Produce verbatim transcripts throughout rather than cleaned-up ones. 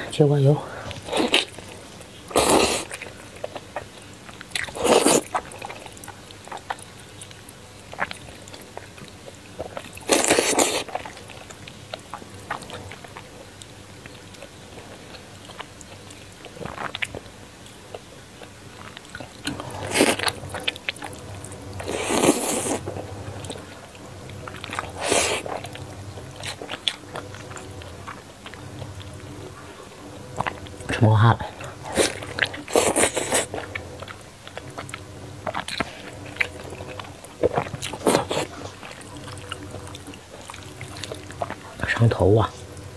切块油。 吃冒汗了，上头啊！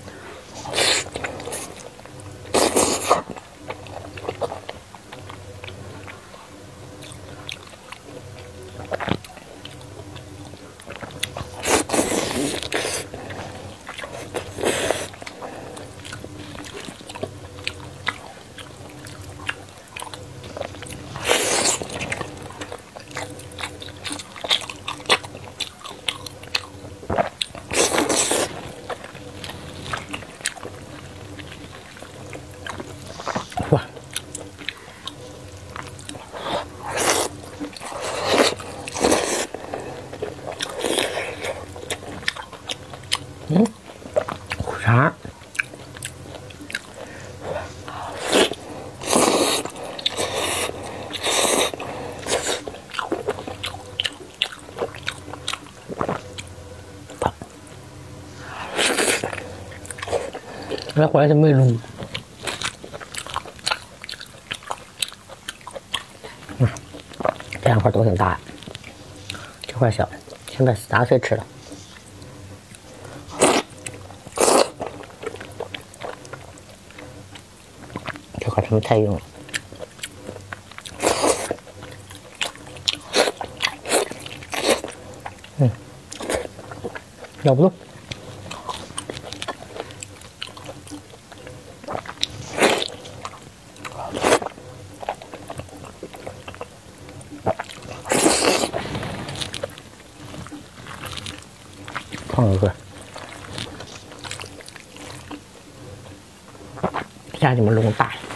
哇！嗯，苦肠。 那回来是没卤，嗯，这两块都挺大，这块小，现在打碎吃了。这块他们太硬了，嗯，咬不动。 放一个，一下你们弄大了。